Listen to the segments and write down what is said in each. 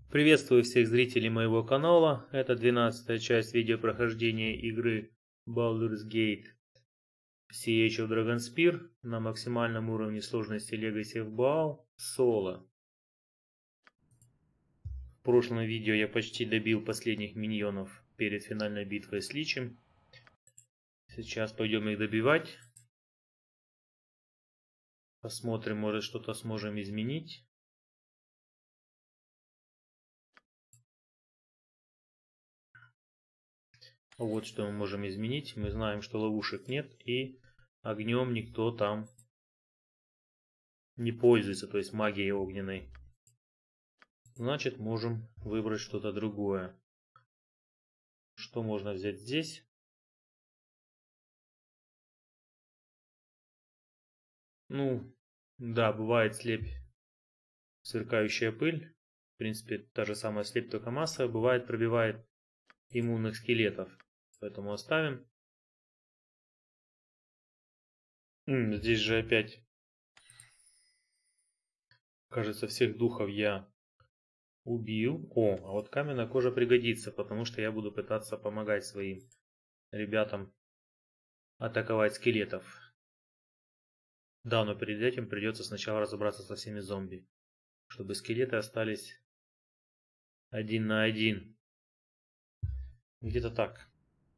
Приветствую всех зрителей моего канала. Это 12-я часть видеопрохождения игры Baldur's Gate Siege of Dragonspear на максимальном уровне сложности Legacy of Baal соло. В прошлом видео я почти добил последних миньонов перед финальной битвой с Личем. Сейчас пойдем их добивать. Посмотрим, может что-то сможем изменить. Вот что мы можем изменить. Мы знаем, что ловушек нет и огнем никто там не пользуется, то есть магией огненной. Значит, можем выбрать что-то другое. Что можно взять здесь? Ну, да, бывает слепь, сверкающая пыль. В принципе, та же самая слепь, только массовая. Бывает, пробивает иммунных скелетов. Поэтому оставим. Здесь же опять, кажется, всех духов я убил. А вот каменная кожа пригодится, потому что я буду пытаться помогать своим ребятам атаковать скелетов. Да, но перед этим придется сначала разобраться со всеми зомби, чтобы скелеты остались 1 на 1. Где-то так.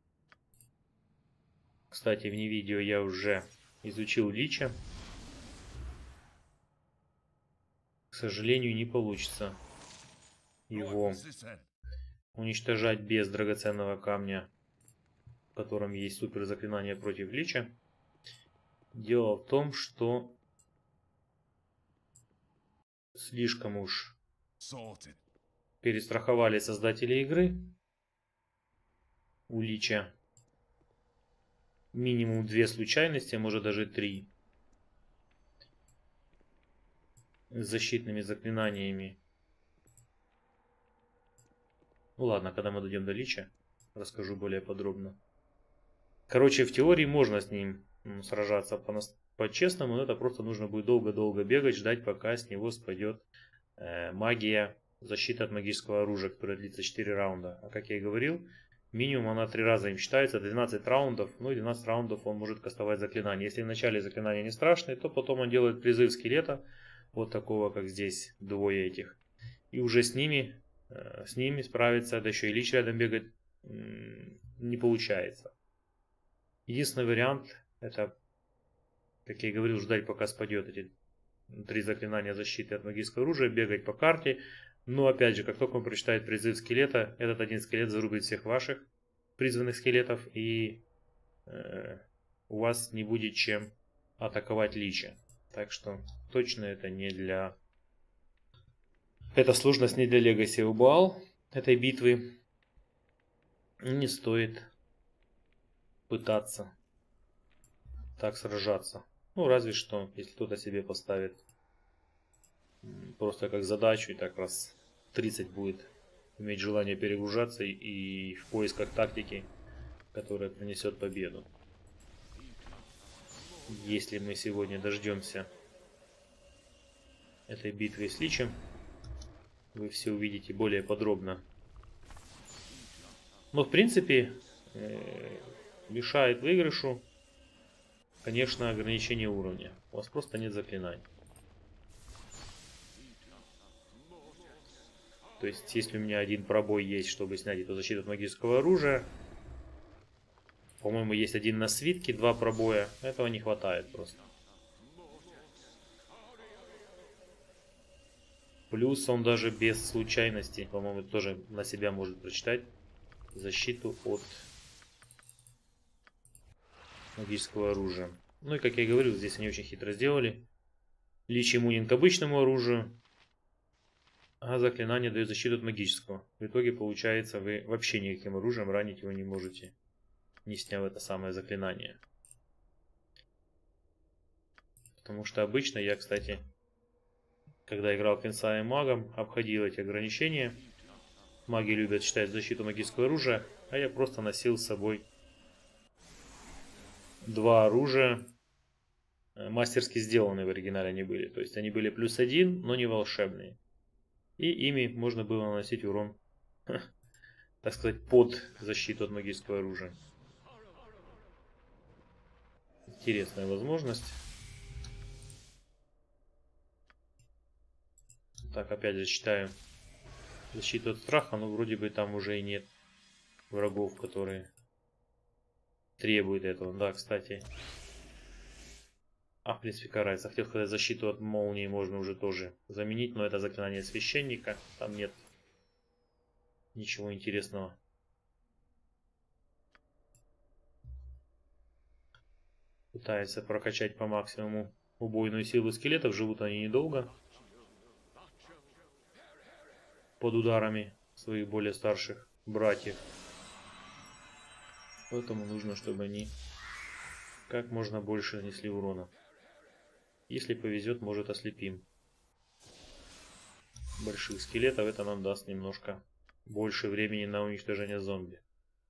Кстати, вне видео я уже изучил Лича. К сожалению, не получится его уничтожать без драгоценного камня, в котором есть супер заклинание против Лича. Дело в том, что слишком уж перестраховали создатели игры. У Лича минимум 2 случайности, а может даже 3. С защитными заклинаниями. Ну ладно, когда мы дойдем до Лича, расскажу более подробно. Короче, в теории можно с ним сражаться по-честному, но это просто нужно будет долго-долго бегать, ждать, пока с него спадет магия, защита от магического оружия, которая длится 4 раунда. А как я и говорил, минимум она 3 раза им считается, 12 раундов, ну и 12 раундов он может кастовать заклинание. Если в начале заклинания не страшные, то потом он делает призыв скелета, вот такого, как здесь, двое этих. И уже с ними справиться, да еще и Лич рядом бегать не получается. Единственный вариант, это, как я и говорил, ждать, пока спадет эти 3 заклинания защиты от магического оружия, бегать по карте. Но опять же, как только он прочитает призыв скелета, этот один скелет зарубит всех ваших призванных скелетов, и у вас не будет чем атаковать Лича. Так что точно это не для... Эта сложность не для Legacy of Baal, этой битвы. Не стоит пытаться так сражаться. Ну, разве что, если кто-то себе поставит просто как задачу, и так раз 30 будет иметь желание перегружаться и в поисках тактики, которая принесет победу. Если мы сегодня дождемся этой битвы с Личем, вы все увидите более подробно. Но в принципе мешает выигрышу, конечно, ограничение уровня. У вас просто нет заклинаний. То есть, если у меня один пробой есть, чтобы снять эту защиту от магического оружия, по-моему, есть один на свитке, 2 пробоя. Этого не хватает просто. Плюс он даже без случайности, по-моему, тоже на себя может прочитать защиту от магического оружия. Ну и как я и говорил, здесь они очень хитро сделали. Лич иммунен к обычному оружию, а заклинание дает защиту от магического. В итоге получается, вы вообще никаким оружием ранить его не можете, не сняв это самое заклинание. Потому что обычно я, кстати, когда играл Кенсаем магом, обходил эти ограничения. Маги любят считать защиту магического оружия, а я просто носил с собой 2 оружия. Мастерски сделанные в оригинале они были. То есть они были +1, но не волшебные. И ими можно было наносить урон, так сказать, под защиту от магического оружия. Интересная возможность. Так, опять же читаю защиту от страха, но вроде бы там уже и нет врагов, которые требуют этого. Да, кстати. В принципе, карается. Хотел сказать, защиту от молнии можно уже тоже заменить, но это заклинание священника. Там нет ничего интересного. Пытается прокачать по максимуму убойную силу скелетов. Живут они недолго. Под ударами своих более старших братьев. Поэтому нужно, чтобы они как можно больше нанесли урона. Если повезет, может, ослепим больших скелетов. Это нам даст немножко больше времени на уничтожение зомби.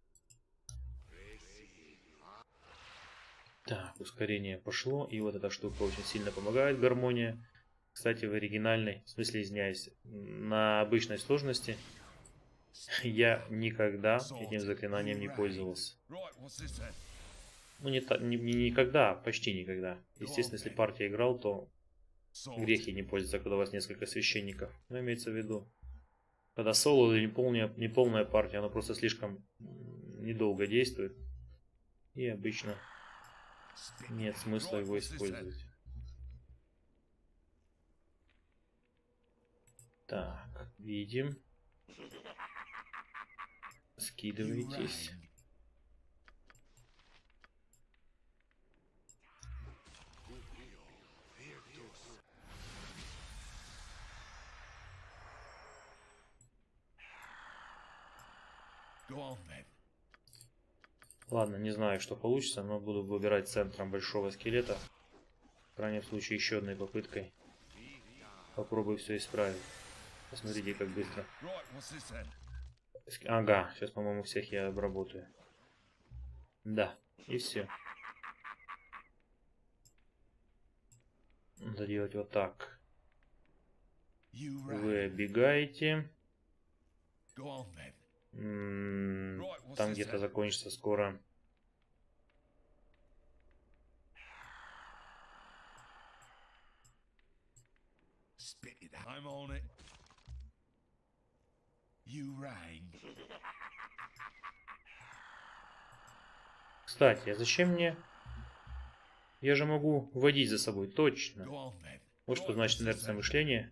Так, ускорение пошло. И вот эта штука очень сильно помогает. Гармония. Кстати, в оригинальной, в смысле, извиняюсь, на обычной сложности я никогда этим заклинанием не пользовался. Ну, не никогда, почти никогда. Естественно, если партия играл, то грех ей не пользоваться, когда у вас несколько священников. Но имеется в виду, когда соло или неполная партия, она просто слишком недолго действует. И обычно нет смысла его использовать. Так, видим. Скидывайтесь. Ладно, не знаю, что получится, но буду выбирать центром большого скелета. В крайнем случае, еще одной попыткой. Попробую все исправить. Посмотрите, как быстро. Ага, сейчас, по-моему, всех я обработаю. Да, и все. Надо делать вот так. Вы оббегаете. Там где-то закончится скоро. Кстати, а зачем мне? Я же могу водить за собой, точно. Вот что значит инерция мышления.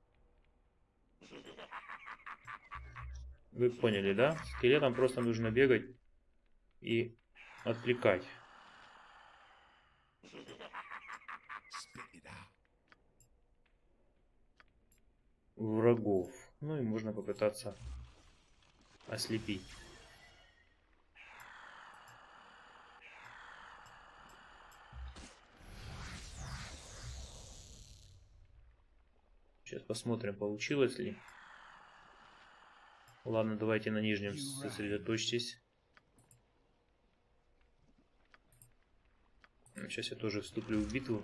Вы поняли, да? Скелетам просто нужно бегать и отвлекать врагов. Ну и можно попытаться ослепить. Сейчас посмотрим, получилось ли. Ладно, давайте на нижнем сосредоточьтесь. Сейчас я тоже вступлю в битву.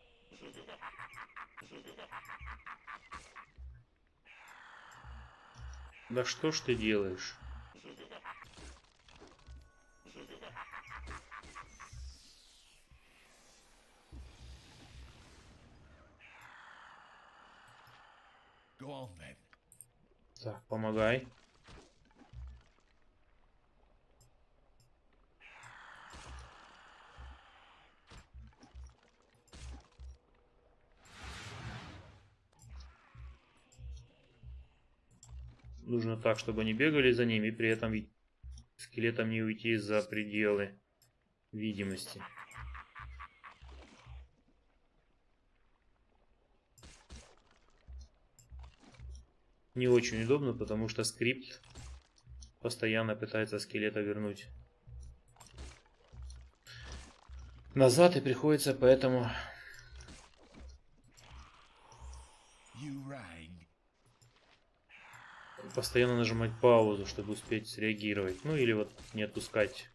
Да что ж ты делаешь? Так, помогай. Нужно так, чтобы они бегали за ними, и при этом скелетам не уйти за пределы видимости. Не очень удобно, потому что скрипт постоянно пытается скелета вернуть назад, и приходится поэтому постоянно нажимать паузу, чтобы успеть среагировать. Ну или вот не отпускать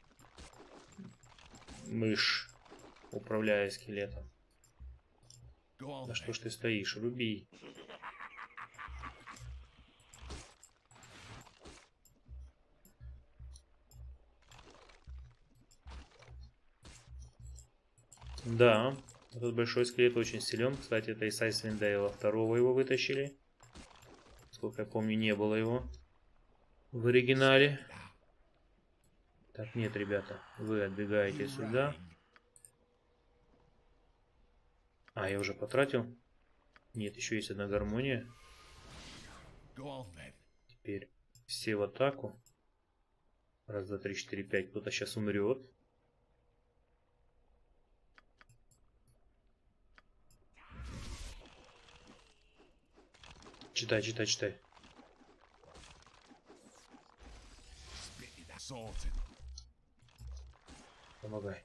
мышь, управляя скелетом. Да что ж ты стоишь, руби. Да, этот большой скелет очень силен. Кстати, это из Icewind Dale второго его вытащили. Сколько я помню, не было его в оригинале. Так, нет, ребята, вы отбегаете сюда. А, я уже потратил. Нет, еще есть одна гармония. Теперь все в атаку. Раз, два, три, четыре, пять. Кто-то сейчас умрет. Читай, читай, читай. Помогай.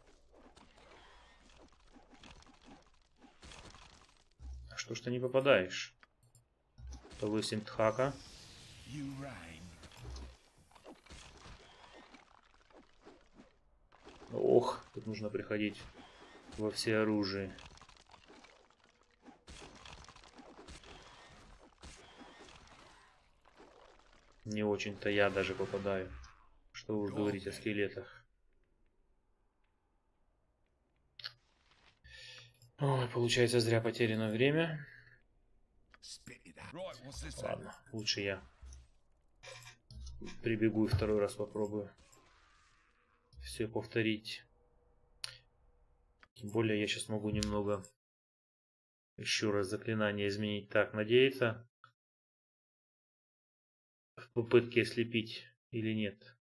А что ж ты не попадаешь? Повысим Тхака. Ох, тут нужно приходить во всеоружие. Не очень-то я даже попадаю. Что уж говорить о скелетах. Ой, получается, зря потеряно время. Ладно, лучше я прибегу и второй раз попробую все повторить. Тем более я сейчас могу немного еще раз заклинание изменить. Так, надеяться в попытке ослепить или нет.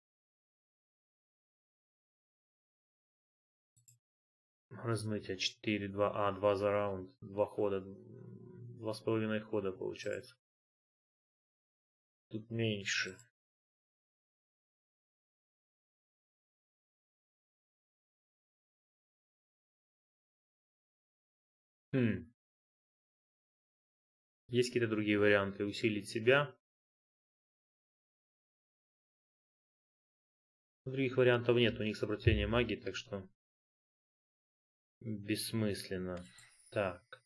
Размытие 4, 2, 2 за раунд, 2 хода, 2,5 хода получается. Тут меньше. Есть какие-то другие варианты? Усилить себя. Других вариантов нет, у них сопротивление магии, так что бессмысленно. Так.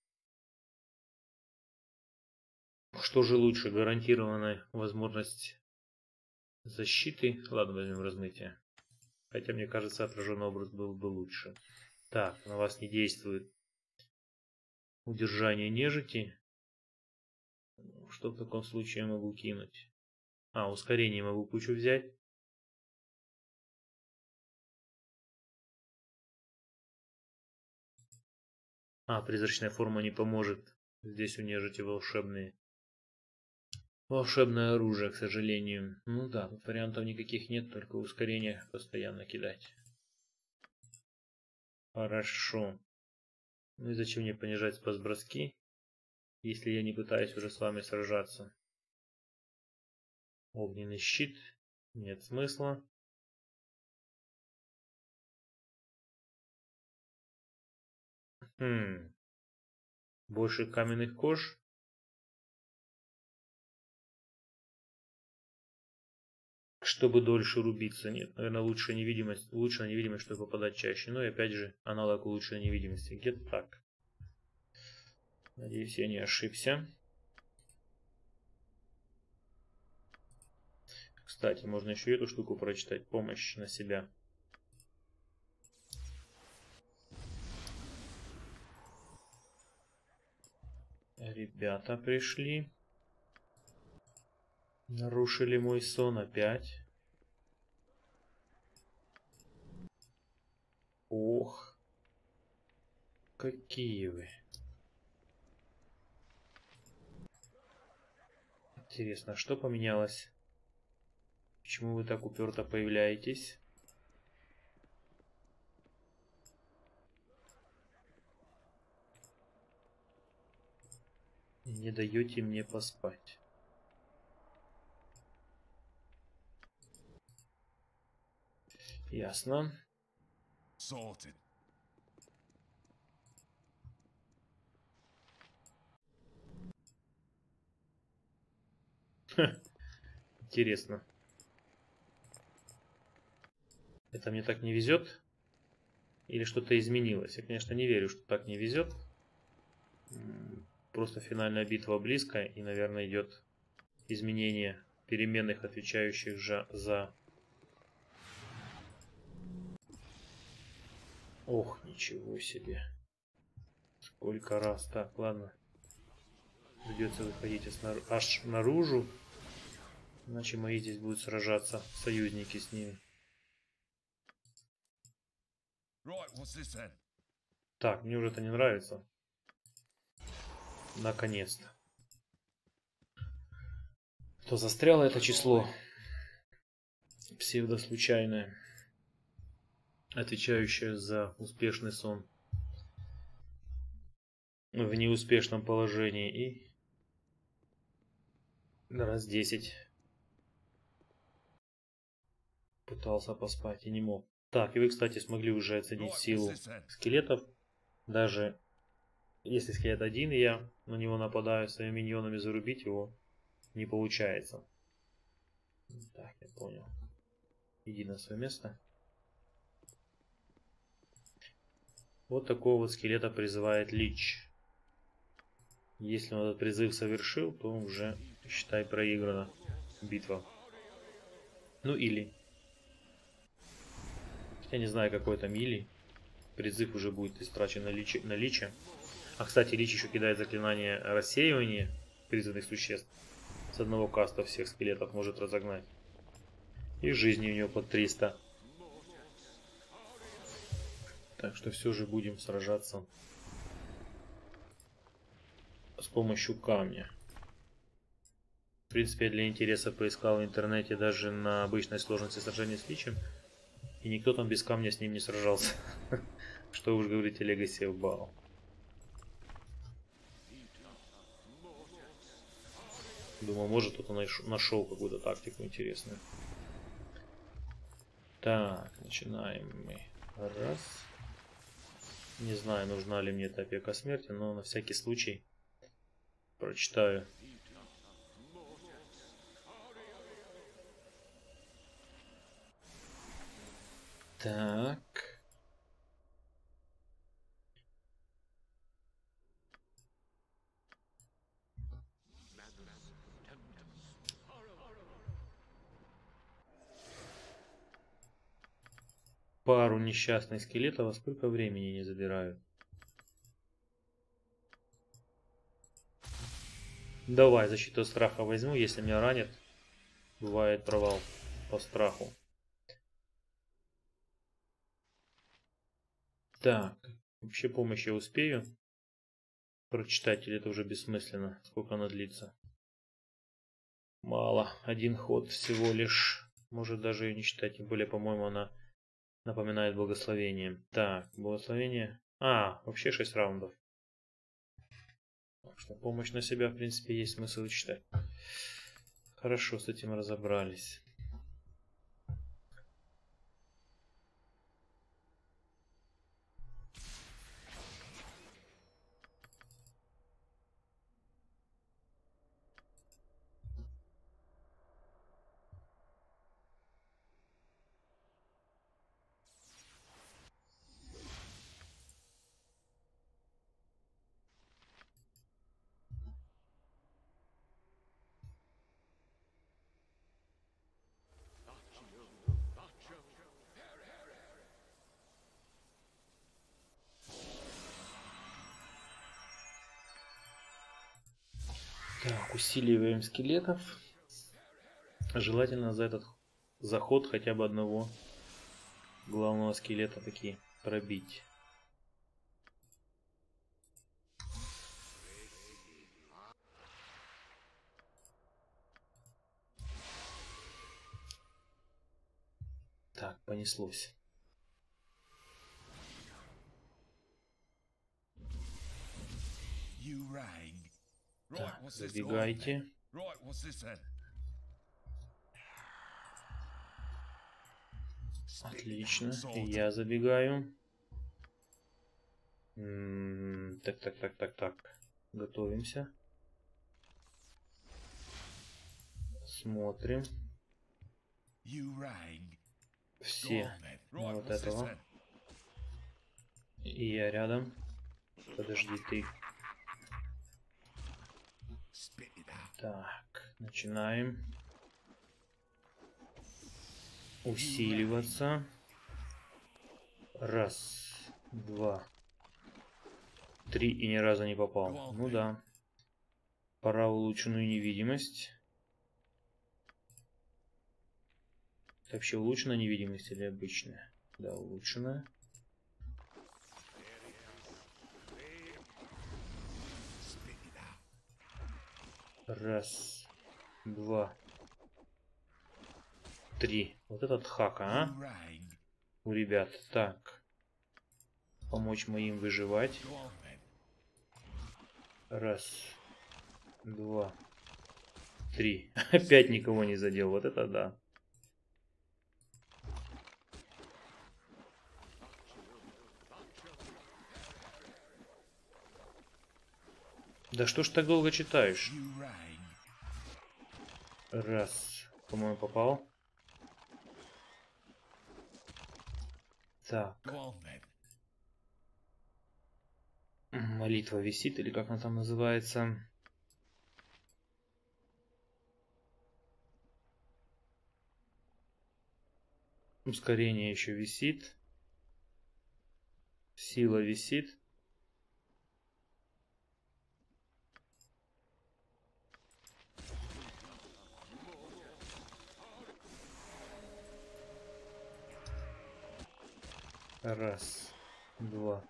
Что же лучше? Гарантированная возможность защиты? Ладно, возьмем размытие. Хотя, мне кажется, отраженный образ был бы лучше. Так, на вас не действует удержание нежити. Что в таком случае я могу кинуть? А, ускорение могу кучу взять. А, призрачная форма не поможет. Здесь у нежити волшебное оружие, к сожалению. Ну да, тут вариантов никаких нет, только ускорение постоянно кидать. Хорошо. Ну и зачем мне понижать спас-броски, если я не пытаюсь уже с вами сражаться? Огненный щит. Нет смысла. Больше каменных кож. Чтобы дольше рубиться. Нет, наверное, лучше невидимость. Лучше на невидимость, чтобы попадать чаще. Ну и опять же, аналог улучшенной невидимости. Где-то так. Надеюсь, я не ошибся. Кстати, можно еще эту штуку прочитать. Помощь на себя. Ребята пришли. Нарушили мой сон опять. Ох. Какие вы. Интересно, что поменялось? Почему вы так уперто появляетесь? И не даете мне поспать. Ясно. Sorted. Интересно. Это мне так не везет? Или что-то изменилось? Я, конечно, не верю, что так не везет. Просто финальная битва близко, и, наверное, идет изменение переменных, отвечающих за Ох, ничего себе. Сколько раз. Так, ладно. Придется выходить аж наружу. Иначе мои здесь будут сражаться. Союзники с ними. Right, what's this then? Так, мне уже это не нравится. Наконец-то. То застряло это число. Псевдослучайное. Отвечающее за успешный сон. В неуспешном положении. И раз 10 пытался поспать и не мог. Так, и вы, кстати, смогли уже оценить силу скелетов. Даже если скелет один, и я на него нападаю своими миньонами, зарубить его не получается. Так, я понял. Иди на свое место. Вот такого вот скелета призывает Лич. Если он этот призыв совершил, то уже, считай, проиграна битва. Ну или... Я не знаю, какой там или. Призыв уже будет истрачен на Лича. А, кстати, Лич еще кидает заклинание рассеивания призванных существ. С одного каста всех скелетов может разогнать. И жизни у него под 300. Так что все же будем сражаться с помощью камня. В принципе, я для интереса поискал в интернете даже на обычной сложности сражения с Личем. И никто там без камня с ним не сражался. Что уж говорить о Legacy of Baal. Думал, может кто-то нашел какую-то тактику интересную. Так, начинаем мы. Раз. Не знаю, нужна ли мне эта опека смерти, но на всякий случай прочитаю. Так. Пару несчастных скелетов, а сколько времени не забирают. Давай защиту страха возьму, если меня ранит. Бывает провал по страху. Так, вообще помощь я успею прочитать, или это уже бессмысленно? Сколько она длится? Мало, один ход всего лишь. Может даже ее не читать, тем более, по-моему, она напоминает благословение. Так, благословение. А, вообще 6 раундов. Так что помощь на себя, в принципе, есть смысл читать. Хорошо, с этим разобрались. Так, усиливаем скелетов. Желательно за этот заход хотя бы одного главного скелета таки пробить. Так, понеслось. Так, забегайте. Отлично, я забегаю. Так. Готовимся. Смотрим. Все на вот этого. И я рядом. Подожди ты. Так, начинаем усиливаться. Раз. 2, 3 и ни разу не попал. Ну да. Пора в улучшенную невидимость. Это вообще улучшенная невидимость или обычная? Да, улучшенная. Раз, 2, 3. Вот этот хака, а? У ребят. Так. Помочь моим выживать. Раз, 2, 3. Опять никого не задел. Вот это да. Да что ж так долго читаешь? Раз. По-моему, попал. Так. Молитва висит, или как она там называется? Ускорение еще висит. Сила висит. Раз, 2.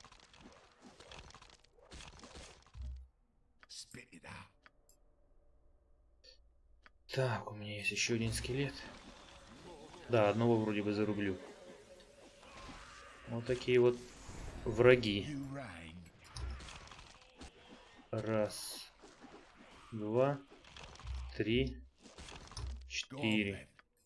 Так, у меня есть еще один скелет. Да, одного вроде бы зарублю. Вот такие вот враги. Раз, 2, 3, 4.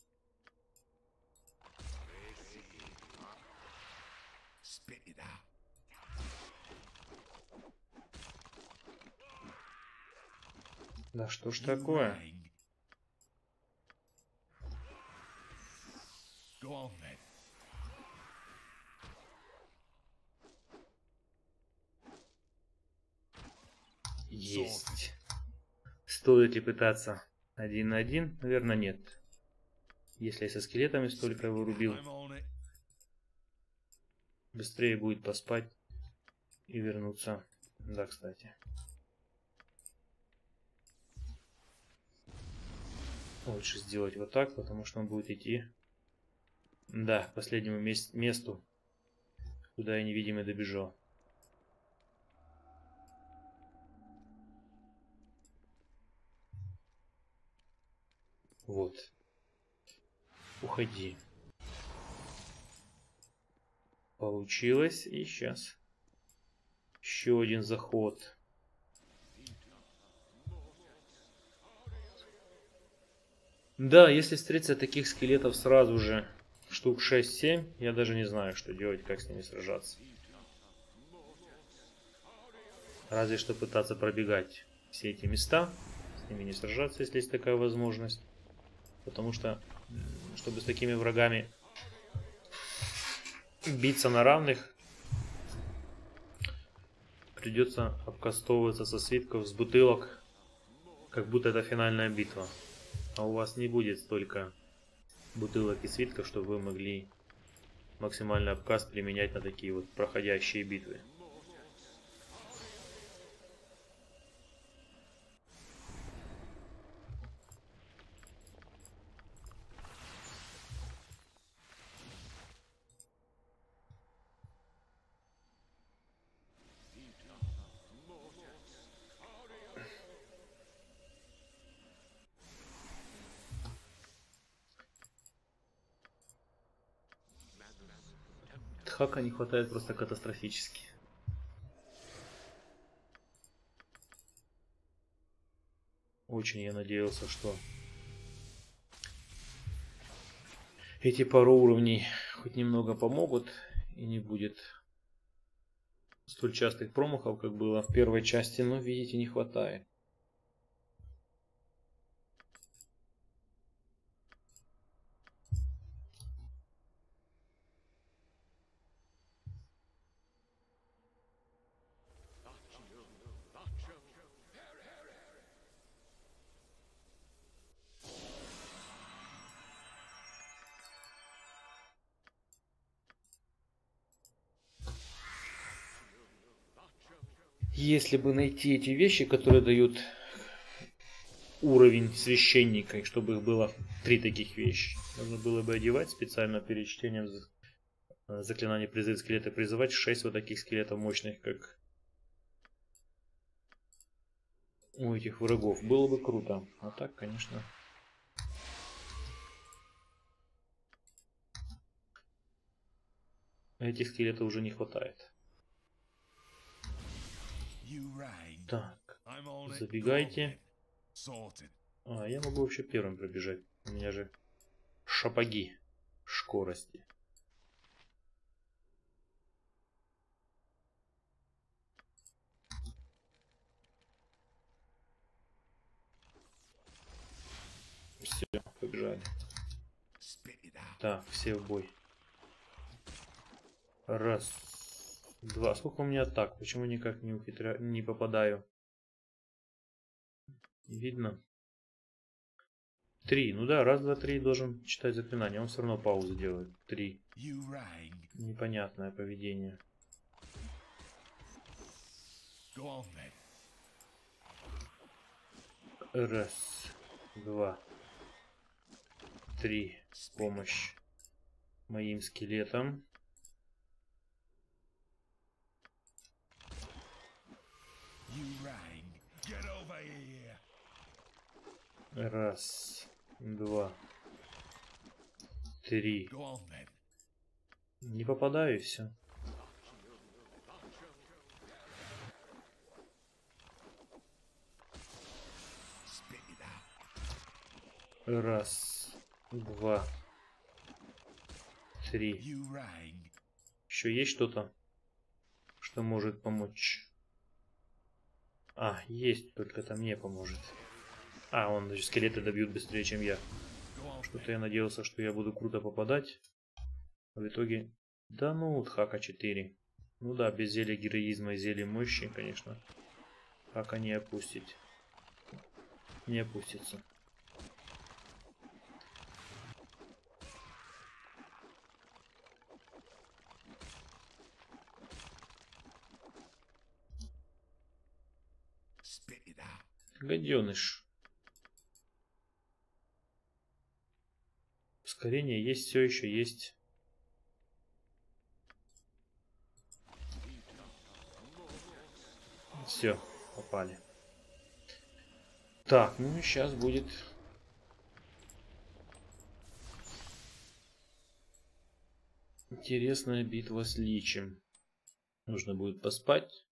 Да что ж такое? Есть. Стоит ли пытаться 1 на 1? Наверное, нет. Если я со скелетами столько вырубил, быстрее будет поспать и вернуться. Да, кстати. Лучше сделать вот так, потому что он будет идти, да, к последнему месту, куда я невидимый добежал. Вот. Уходи. Получилось. И сейчас еще один заход. Да, если встретиться таких скелетов сразу же штук 6-7, я даже не знаю, что делать, как с ними сражаться. Разве что пытаться пробегать все эти места, с ними не сражаться, если есть такая возможность. Потому что, чтобы с такими врагами биться на равных, придется обкастовываться со свитков, с бутылок, как будто это финальная битва. А у вас не будет столько бутылок и свитков, чтобы вы могли максимальный обкаст применять на такие вот проходящие битвы. Хака не хватает просто катастрофически. Очень я надеялся, что эти пару уровней хоть немного помогут и не будет столь частых промахов, как было в первой части, но, видите, не хватает. Если бы найти эти вещи, которые дают уровень священника, и чтобы их было 3 таких вещи, нужно было бы одевать специально перед чтением заклинаний призыв скелета, призывать 6 вот таких скелетов мощных, как у этих врагов. Было бы круто. А так, конечно... Этих скелетов уже не хватает. Так, забегайте. А, я могу вообще первым пробежать. У меня же шапоги скорости. Все, побежали. Так, все в бой. Раз, два. Сколько у меня атак? Почему никак не попадаю? Видно. 3. Ну да, раз, два, три должен читать заклинание. Он все равно паузу делает. 3. Непонятное поведение. Раз, два, три. Помощь моим скелетам. Раз, два, три. Не попадаю, и все. Раз, два, три. Еще есть что-то, что может помочь? А, есть, только это мне поможет. А, он, значит, скелеты добьют быстрее, чем я. Что-то я надеялся, что я буду круто попадать. В итоге... Да ну, Хака 4. Ну да, без зелья героизма и зелья мощи, конечно. Хака не опустить. Не опустится. Гаденыш. Ускорение есть, все еще есть. Все, попали. Так, ну сейчас будет интересная битва с Личем. Нужно будет поспать.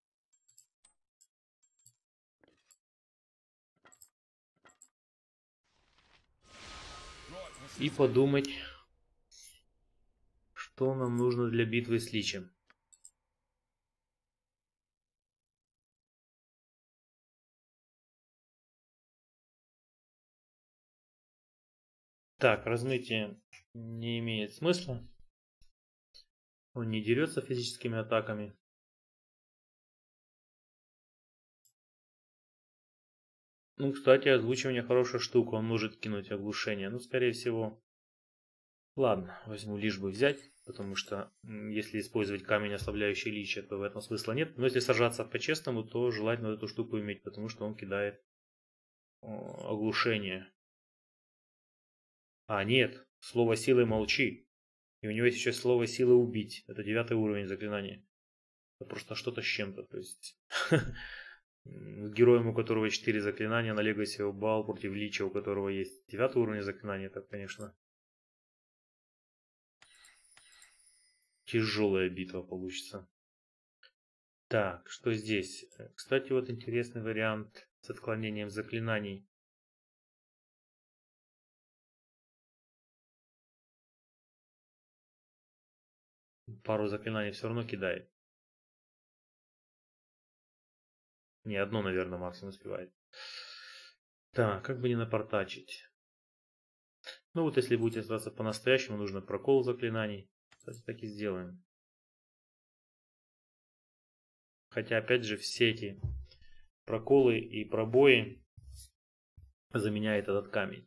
И подумать, что нам нужно для битвы с Личем. Так, размытие не имеет смысла. Он не дерется физическими атаками. Ну, кстати, озвучивание хорошая штука. Он может кинуть оглушение. Ну, скорее всего. Ладно, возьму лишь бы взять. Потому что если использовать камень, ослабляющий личия, то в этом смысла нет. Но если сажаться по-честному, то желательно эту штуку иметь. Потому что он кидает оглушение. А, нет. Слово силы молчи. И у него есть еще слово силы убить. Это 9 уровень заклинания. Это просто что-то с чем-то. То есть... Героем, у которого есть 4 заклинания, на Легаси Бал против Лича, у которого есть 9 уровень заклинания, это, конечно, тяжелая битва получится. Так, что здесь? Кстати, вот интересный вариант с отклонением заклинаний. Пару заклинаний все равно кидает. Не, одно, наверное, максимум успевает. Так, как бы не напортачить. Ну вот, если будете остаться по-настоящему, нужно прокол заклинаний. Кстати, так и сделаем. Хотя, опять же, все эти проколы и пробои заменяет этот камень.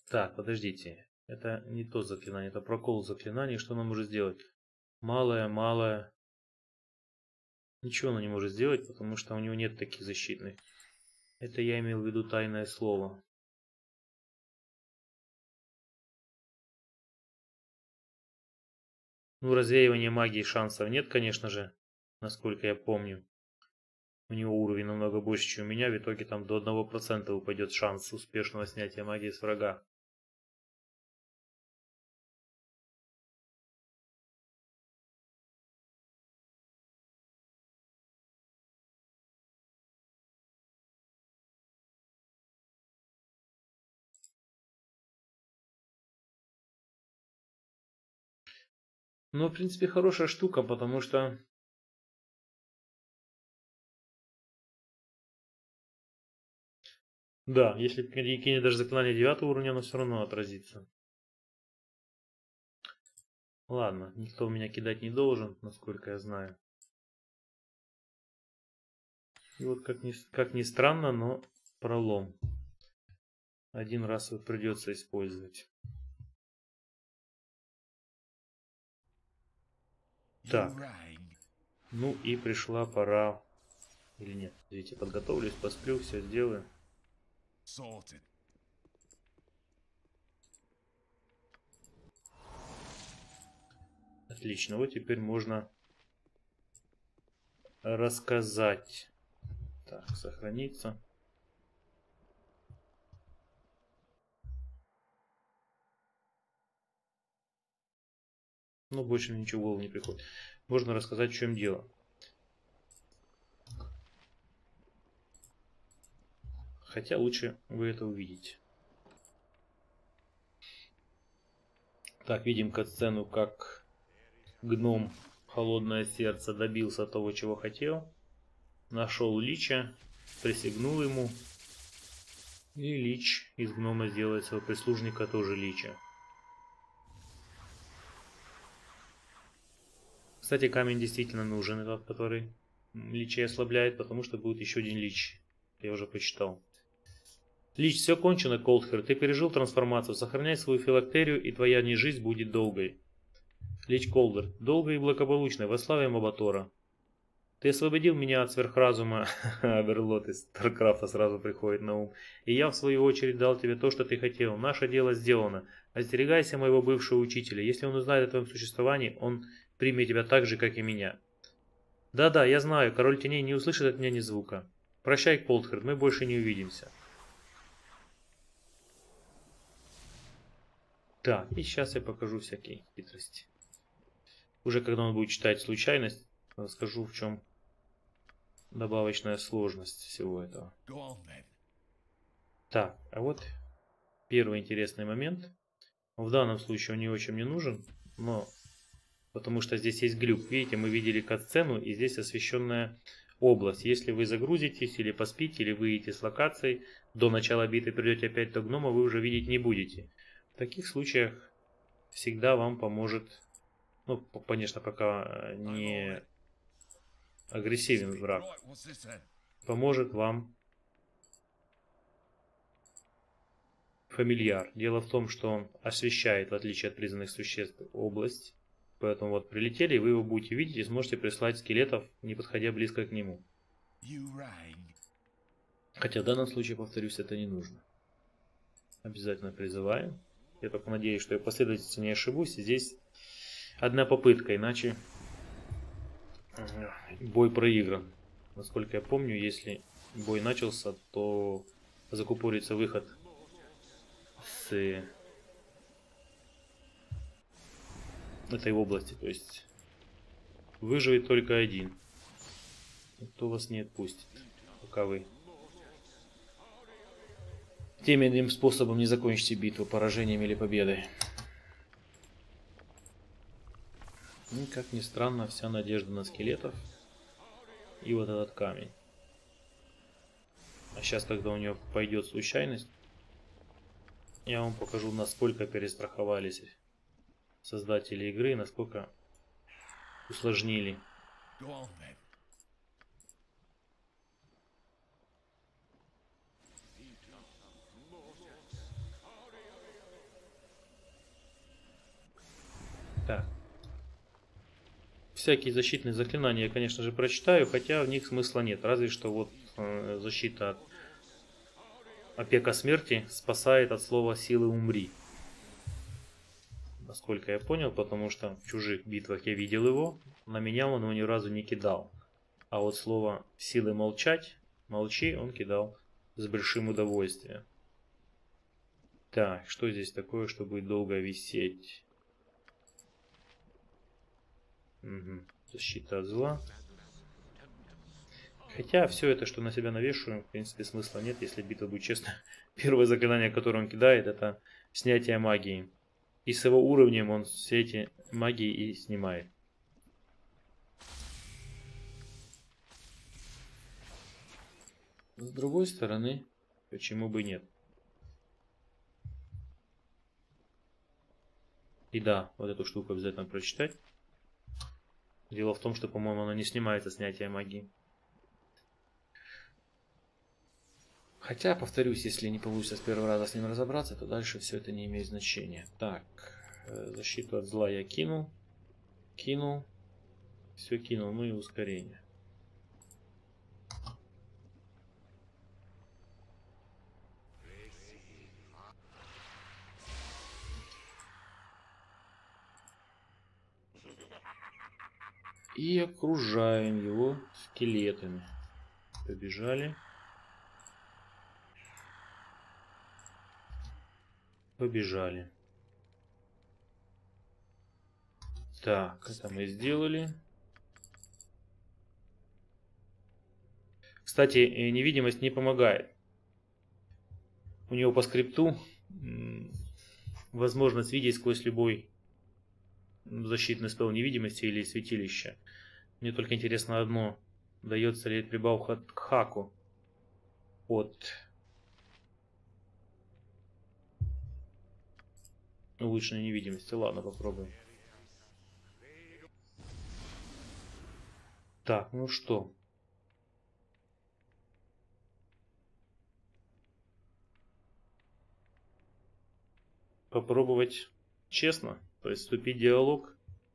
Так, подождите. Это не то заклинание, это прокол заклинания. Что она может сделать? Малое, малое. Ничего она не может сделать, потому что у него нет таких защитных. Это я имел в виду тайное слово. Ну, развеивание магии шансов нет, конечно же, насколько я помню. У него уровень намного больше, чем у меня. В итоге там до 1% упадет шанс успешного снятия магии с врага. Ну, в принципе, хорошая штука, потому что... Да, если кинет даже заклинание 9 уровня, оно все равно отразится. Ладно, никто у меня кидать не должен, насколько я знаю. И вот как ни странно, но пролом. Один раз вот придется использовать. Так. Ну и пришла пора. Или нет, видите, подготовлюсь, посплю, все сделаю. Sorted. Отлично, вот теперь можно рассказать. Так, сохраниться. Ну, больше ничего в голову не приходит. Можно рассказать, в чем дело. Хотя лучше вы это увидите. Так, видим катсцену, как гном Холодное Сердце добился того, чего хотел. Нашел Лича, присягнул ему. И Лич из гнома сделает своего прислужника тоже Лича. Кстати, камень действительно нужен, этот, который Лича ослабляет, потому что будет еще один Лич. Я уже почитал. Лич, все кончено, Колдхер. Ты пережил трансформацию. Сохраняй свою филактерию, и твоя жизнь будет долгой. Лич Колдер. Долгой и благополучной. Во славе Мабатора. Ты освободил меня от сверхразума. Аверлот из Старкрафта сразу приходит на ум. И я, в свою очередь, дал тебе то, что ты хотел. Наше дело сделано. Остерегайся моего бывшего учителя. Если он узнает о твоем существовании, он примет тебя так же, как и меня. Да-да, я знаю, король теней не услышит от меня ни звука. Прощай, Колдхер, мы больше не увидимся. Так, и сейчас я покажу всякие хитрости. Уже когда он будет читать случайность, расскажу, в чем добавочная сложность всего этого. Так, а вот первый интересный момент. В данном случае он не очень мне нужен, но потому что здесь есть глюк. Видите, мы видели катсцену, и здесь освещенная область. Если вы загрузитесь или поспите, или выйдете с локации, до начала битвы придете опять до гнома, вы уже видеть не будете. В таких случаях всегда вам поможет, ну, конечно, пока не агрессивен враг, поможет вам фамильяр. Дело в том, что он освещает, в отличие от призванных существ, область. Поэтому вот прилетели, вы его будете видеть и сможете прислать скелетов, не подходя близко к нему. Хотя в данном случае, повторюсь, это не нужно. Обязательно призываем. Я только надеюсь, что я последовательно не ошибусь. Здесь одна попытка, иначе бой проигран. Насколько я помню, если бой начался, то закупорится выход с этой области. То есть выживет только один. Никто вас не отпустит, пока вы тем или иным способом не закончите битву поражением или победой. И, как ни странно, вся надежда на скелетов и вот этот камень. А сейчас, когда у него пойдет случайность, я вам покажу, насколько перестраховались создатели игры, насколько усложнили. Так. Всякие защитные заклинания я, конечно же, прочитаю, хотя в них смысла нет. Разве что вот защита от опека смерти спасает от слова силы умри. Насколько я понял, потому что в чужих битвах я видел его, на меня он его ни разу не кидал. А вот слово силы молчать, молчи, он кидал с большим удовольствием. Так, что здесь такое, что будет долго висеть? Угу. Защита от зла. Хотя все это, что на себя навешиваем, в принципе, смысла нет, если битва будет честна. Первое заклинание, которое он кидает, это снятие магии. И с его уровнем он все эти магии и снимает. С другой стороны, почему бы нет? И да, вот эту штуку обязательно прочитать. Дело в том, что, по-моему, она не снимается снятие магии. Хотя, повторюсь, если не получится с первого раза с ним разобраться, то дальше все это не имеет значения. Так, защиту от зла я кинул. Кинул. Все кинул, ну и ускорение. И окружаем его скелетами. Побежали. Побежали. Так, это мы сделали. Кстати, невидимость не помогает. У него по скрипту возможность видеть сквозь любой защитный спел невидимости или святилища. Мне только интересно одно. Дается ли прибавка к хаку от улучшенной невидимости? Ладно, попробуем. Так, ну что? Попробовать честно, то есть вступить в диалог,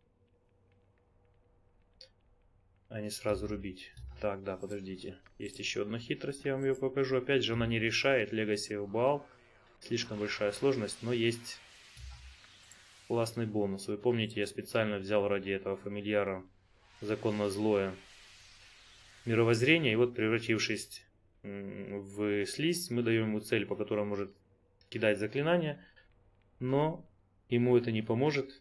а не сразу рубить. Так, да, подождите. Есть еще одна хитрость, я вам ее покажу. Опять же, она не решает Legacy of Baal. Слишком большая сложность, но есть классный бонус. Вы помните, я специально взял ради этого фамильяра законно злое мировоззрение. И вот, превратившись в слизь, мы даем ему цель, по которой он может кидать заклинания. Но ему это не поможет,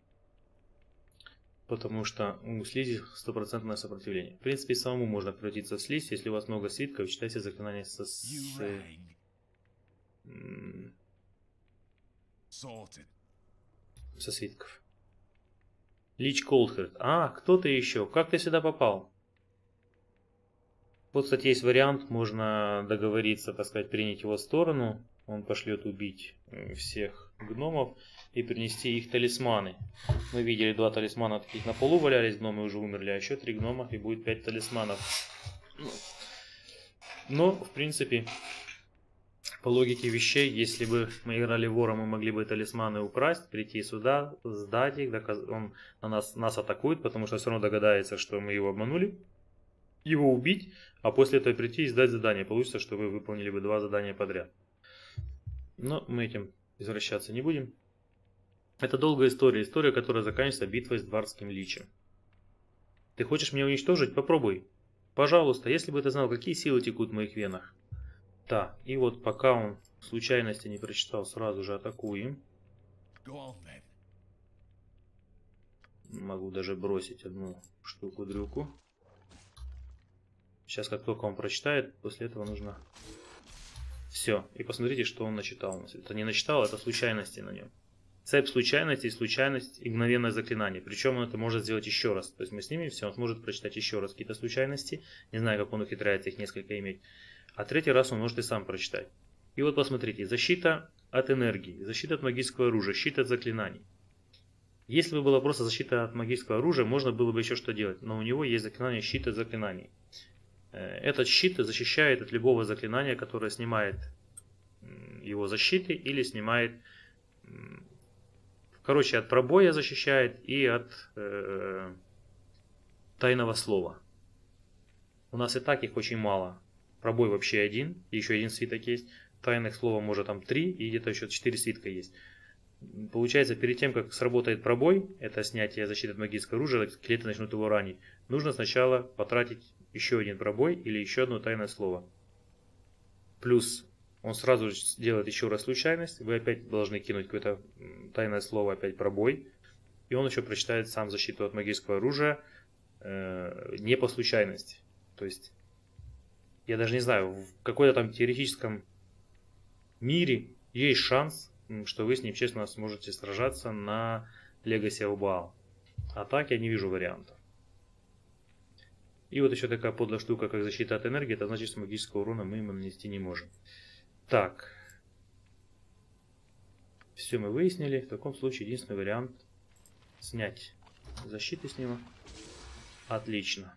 потому что у слизи стопроцентное сопротивление. В принципе, самому можно превратиться в слизь, если у вас много свитков, читайте заклинания со свитков. Лич Колдхерд. А, кто ты еще? Как ты сюда попал? Вот, кстати, есть вариант, можно договориться, так сказать, принять его сторону. Он пошлет убить всех гномов и принести их талисманы. Мы видели 2 талисмана таких на полу валялись, гномы уже умерли, а еще 3 гнома и будет 5 талисманов. Но, в принципе, по логике вещей, если бы мы играли вора, мы могли бы талисманы украсть, прийти сюда, сдать их, он нас атакует, потому что все равно догадается, что мы его обманули, его убить, а после этого прийти и сдать задание. Получится, что вы выполнили бы 2 задания подряд. Но мы этим извращаться не будем. Это долгая история, которая заканчивается битвой с Дварским Личем. Ты хочешь меня уничтожить? Попробуй. Пожалуйста, если бы ты знал, какие силы текут в моих венах. Так, и вот пока он в случайности не прочитал, сразу же атакуем. Могу даже бросить одну штуку-дрюку. Сейчас, как только он прочитает, после этого нужно... Все. И посмотрите, что он начитал. Это не начитал, это случайности на нем. Цепь случайностей, случайность и мгновенное заклинание. Причем он это может сделать еще раз. То есть мы снимем все, он сможет прочитать еще раз какие-то случайности. Не знаю, как он ухитряется их несколько иметь. А 3-й раз он может и сам прочитать. И вот посмотрите. Защита от энергии, защита от магического оружия, щит от заклинаний. Если бы была просто защита от магического оружия, можно было бы еще что делать. Но у него есть заклинание щит от заклинаний. Этот щит защищает от любого заклинания, которое снимает его защиты или снимает Короче, от пробоя защищает и от тайного слова. У нас и так их очень мало. Пробой вообще один, еще один свиток есть. Тайных слова может там 3 и где-то еще 4 свитка есть. Получается, перед тем, как сработает пробой, это снятие защиты от магического оружия, скелеты начнут его ранить, нужно сначала потратить еще один пробой или еще одно тайное слово. Плюс он сразу же сделает еще раз случайность, вы опять должны кинуть какое-то тайное слово, опять пробой, и он еще прочитает сам защиту от магического оружия не по случайности. То есть, я даже не знаю, в какой-то там теоретическом мире есть шанс, что вы с ним честно сможете сражаться на Legacy of Baal. А так я не вижу вариантов. И вот еще такая подлая штука, как защита от энергии, это значит, что магического урона мы ему нанести не можем. Так. Все мы выяснили. В таком случае единственный вариант снять защиты с него. Отлично.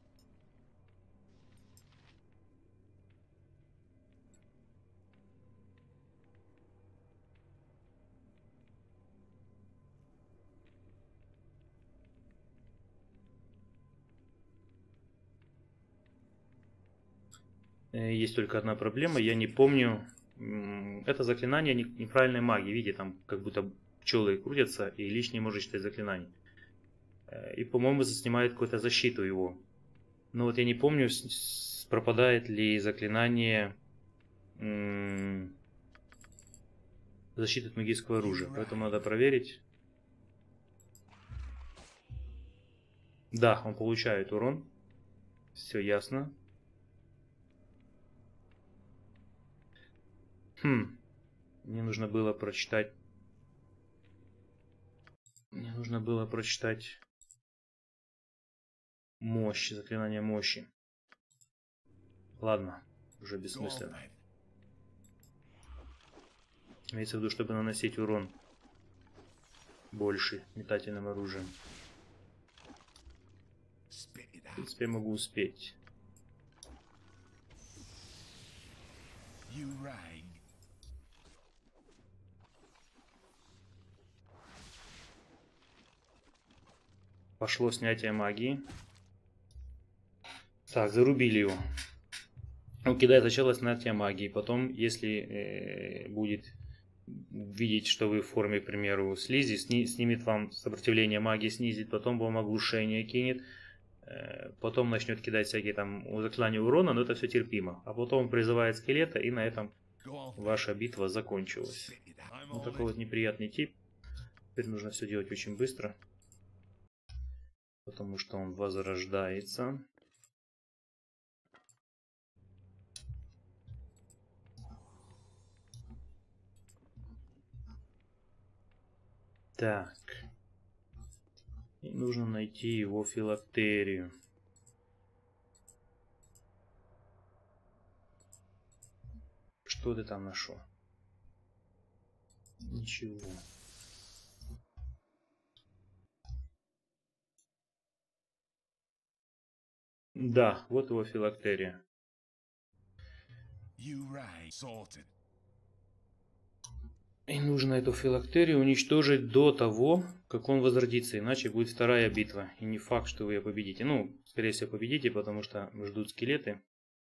Есть только одна проблема, я не помню. Это заклинание неправильной магии. Видите, там как будто пчелы крутятся, и Лич не может читать заклинание. И, по-моему, снимает какую-то защиту его. Но вот я не помню, пропадает ли заклинание защиты от магического оружия. Поэтому надо проверить. Да, он получает урон. Все ясно. Мне нужно было прочитать. Мощь, заклинание мощи. Ладно, уже бессмысленно. Имеется в виду, чтобы наносить урон больше метательным оружием. В принципе, я могу успеть. Пошло снятие магии. Так, зарубили его. Он кидает сначала снятие магии. Потом, если будет видеть, что вы в форме, к примеру, слизи, снимет вам сопротивление магии, снизит. Потом вам оглушение кинет. Потом начнет кидать всякие там заклинания урона, но это все терпимо. А потом призывает скелета, и на этом ваша битва закончилась. Вот такой вот неприятный тип. Теперь нужно все делать очень быстро. Потому что он возрождается. Так. И нужно найти его филактерию. Что ты там нашел? Ничего. Да, вот его филактерия. И нужно эту филактерию уничтожить до того, как он возродится, иначе будет вторая битва. И не факт, что вы ее победите. Ну, скорее всего, победите, потому что ждут скелеты.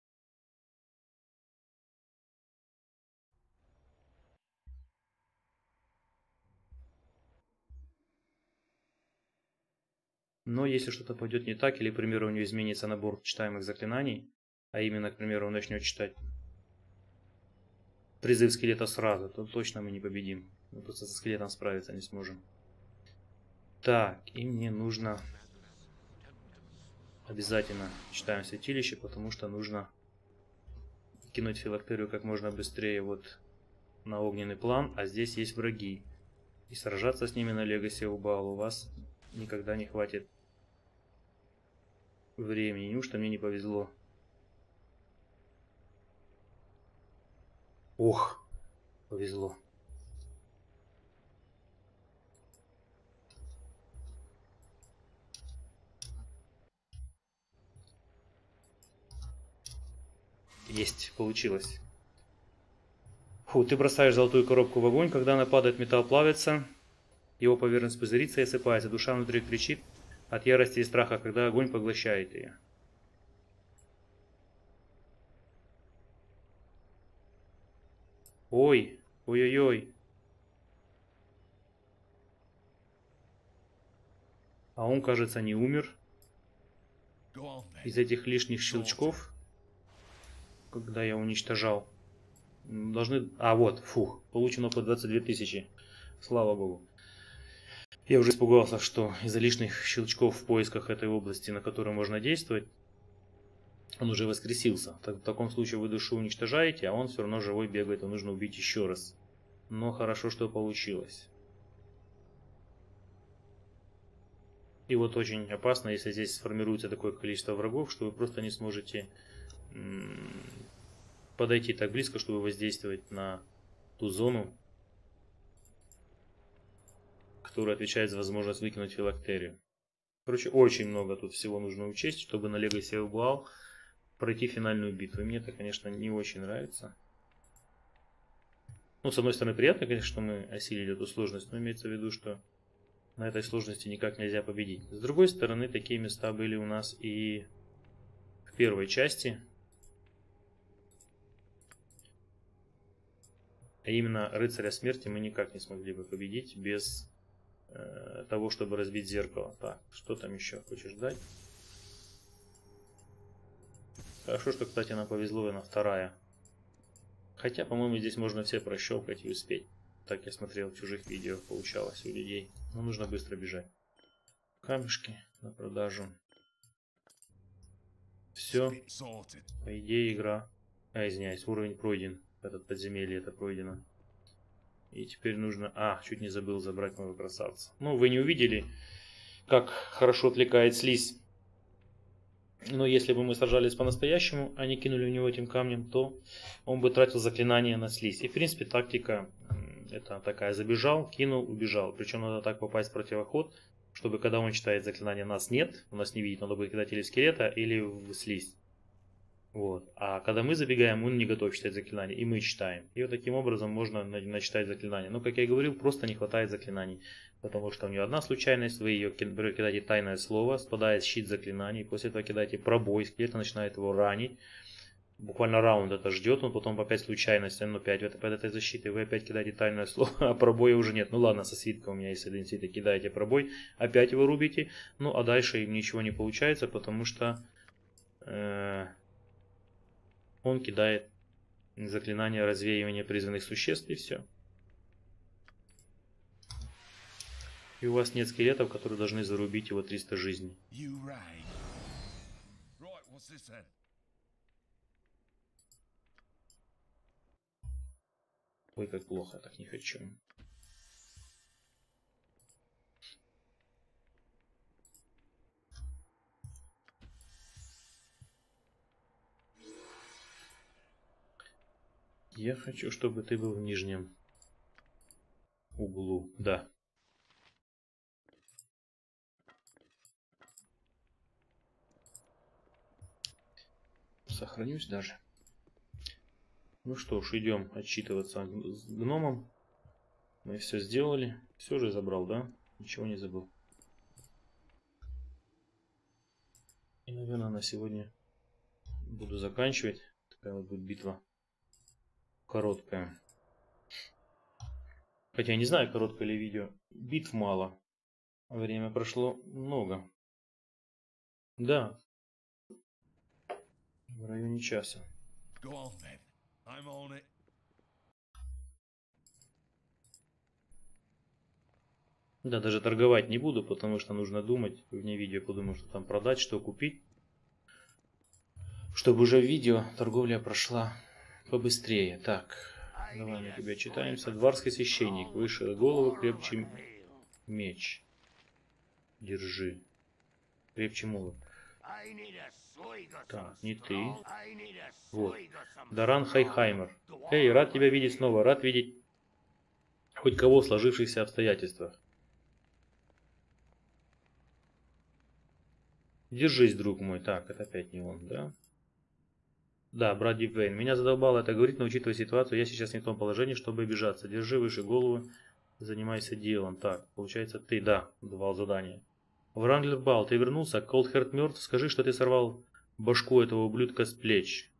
Но если что-то пойдет не так, или, к примеру, у него изменится набор читаемых заклинаний, а именно, к примеру, он начнет читать призыв скелета сразу, то точно мы не победим. Мы просто со скелетом справиться не сможем. Так, и мне нужно обязательно читаем святилище, потому что нужно кинуть филактерию как можно быстрее вот на огненный план, а здесь есть враги. И сражаться с ними на Legacy of Baal у вас никогда не хватит времени. Неужто мне не повезло? Ох, повезло. Есть, получилось. Фу, ты бросаешь золотую коробку в огонь, когда она падает, металл плавится. Его поверхность пузырится и осыпается, душа внутри кричит от ярости и страха, когда огонь поглощает ее. Ой, ой-ой-ой. А он, кажется, не умер Go on then. из этих лишних щелчков, когда я уничтожал. Должны... А, вот, фух, получено по 22 тысячи. Слава богу. Я уже испугался, что из-за лишних щелчков в поисках этой области, на которой можно действовать, он уже воскресился. В таком случае вы душу уничтожаете, а он все равно живой бегает, его нужно убить еще раз. Но хорошо, что получилось. И вот очень опасно, если здесь сформируется такое количество врагов, что вы просто не сможете подойти так близко, чтобы воздействовать на ту зону, которая отвечает за возможность выкинуть филактерию. Короче, очень много тут всего нужно учесть, чтобы на Legacy of Baal пройти финальную битву. И мне это, конечно, не очень нравится. Ну, с одной стороны, приятно, конечно, что мы осилили эту сложность, но имеется в виду, что на этой сложности никак нельзя победить. С другой стороны, такие места были у нас и в первой части. А именно Рыцаря Смерти мы никак не смогли бы победить без того, чтобы разбить зеркало. Так, что там еще хочешь дать? Хорошо, что, кстати, нам повезло, и на вторая. Хотя, по-моему, здесь можно все прощелкать и успеть. Так я смотрел в чужих видео, получалось у людей. Но нужно быстро бежать. Камешки на продажу. Все. Sorted. По идее игра... извиняюсь, уровень пройден. Этот подземелье это пройдено. И теперь нужно... чуть не забыл забрать моего красавца. Ну, вы не увидели, как хорошо отвлекает слизь. Но если бы мы сражались по-настоящему, а не кинули в него этим камнем, то он бы тратил заклинание на слизь. И в принципе тактика это такая: забежал, кинул, убежал. Причем надо так попасть в противоход, чтобы когда он читает заклинание «нас нет», он нас не видит, надо будет кидать или в скелета, или в слизь. Вот. А когда мы забегаем, он не готов читать заклинания, и мы читаем. И вот таким образом можно начитать заклинания. Но, как я и говорил, просто не хватает заклинаний. Потому что у нее одна случайность, вы ее кидаете тайное слово, спадает щит заклинаний, после этого кидаете пробой, скелет начинает его ранить. Буквально раунд это ждет, он потом опять случайность, но опять под этой защитой вы опять кидаете тайное слово, а пробоя уже нет. Ну ладно, со свитка у меня есть один свиток, кидаете пробой, опять его рубите, ну а дальше им ничего не получается, потому что он кидает заклинание развеивания призванных существ и все. И у вас нет скелетов, которые должны зарубить его 300 жизней. You rang. Right, what's this then? Ой, как плохо, я так не хочу. Я хочу, чтобы ты был в нижнем углу. Да. Сохранюсь даже. Ну что ж, идем отчитываться с гномом. Мы все сделали. Все же забрал, да? Ничего не забыл. И, наверное, на сегодня буду заканчивать. Такая вот будет битва. Короткая. Хотя я не знаю, короткое ли видео. Битв мало. Время прошло много. Да. В районе часа. Go on then. I'm on it. Да, даже торговать не буду, потому что нужно думать. Вне видео подумаю, что там продать, что купить. Чтобы уже в видео торговля прошла побыстрее. Так, давай мы тебя читаемся. Дворский священник. Выше голову, крепче меч. Держи. Крепче молот. Так, не ты. Вот. Даран Хайхаймер. Эй, рад тебя видеть снова. Рад видеть хоть кого в сложившихся обстоятельствах. Держись, друг мой. Так, это опять не он, да? Да, брат Дипвейн. Меня задолбало это говорить, но учитывая ситуацию, я сейчас не в том положении, чтобы обижаться. Держи выше голову. Занимайся делом. Так, получается ты, да, давал задание. Вранглер Бал, ты вернулся? Колдхерт мертв? Скажи, что ты сорвал башку этого ублюдка с плеч.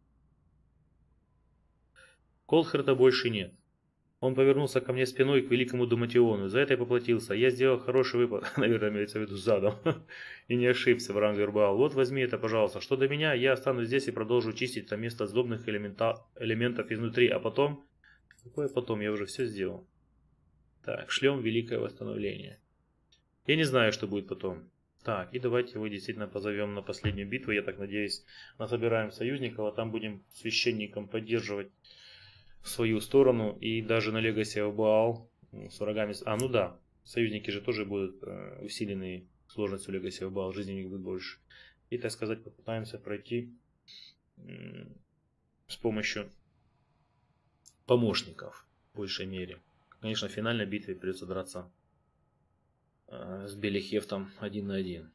Колдхерта больше нет. Он повернулся ко мне спиной к великому Думатиону. За это я поплатился. Я сделал хороший выпад, наверное, имеется в виду задом. И не ошибся, Вранглер Бал. Вот возьми это, пожалуйста. Что до меня, я останусь здесь и продолжу чистить это место сдобных элементов изнутри. А потом... Какое потом? Я уже все сделал. Так, шлем великое восстановление. Я не знаю, что будет потом. Так, и давайте его действительно позовем на последнюю битву. Я так надеюсь, насобираем союзников, а там будем священником поддерживать свою сторону. И даже на Legacy of Baal с врагами... А, ну да, союзники же тоже будут усилены сложностью Legacy of Baal, жизни у них будет больше. И, так сказать, попытаемся пройти с помощью помощников в большей мере. Конечно, в финальной битве придется драться с Белихефтом 1 на 1.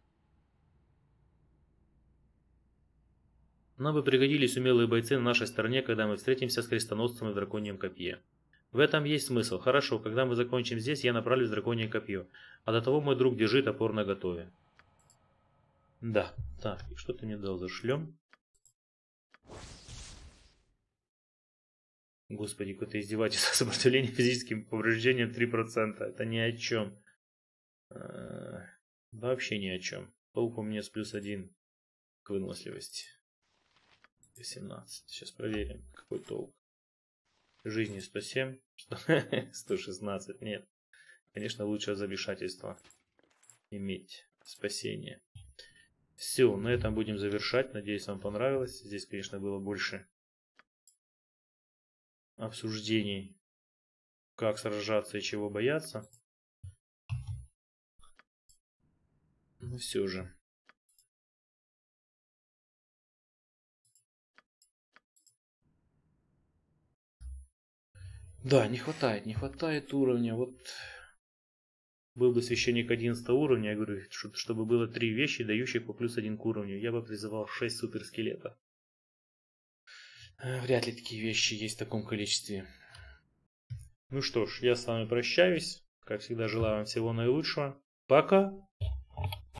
Нам бы пригодились умелые бойцы на нашей стороне, когда мы встретимся с крестоносцем в драконьем копье. В этом есть смысл. Хорошо, когда мы закончим здесь, я направлюсь в драконье копье. А до того мой друг держит топор наготове. Да. Так, и что ты мне дал за шлем? Господи, какое-то издевательство. Сопротивление физическим повреждениям 3%. Это ни о чем. Вообще ни о чем. Толк у меня с +1 к выносливости. 18. Сейчас проверим, какой толк. Жизни 107. 116. Нет. Конечно, лучше за вмешательство иметь спасение. Все, на этом будем завершать. Надеюсь, вам понравилось. Здесь, конечно, было больше обсуждений, как сражаться и чего бояться. Но все же. Да, не хватает уровня. Вот был бы священник 11 уровня, я говорю, чтобы было 3 вещи, дающих по +1 к уровню, я бы призывал 6 суперскелетов. Вряд ли такие вещи есть в таком количестве. Ну что ж, я с вами прощаюсь. Как всегда, желаю вам всего наилучшего. Пока!